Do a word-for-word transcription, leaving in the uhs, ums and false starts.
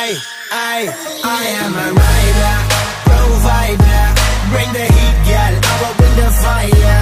I, I, I am a rider, provider. Bring the heat, girl, I will bring the fire.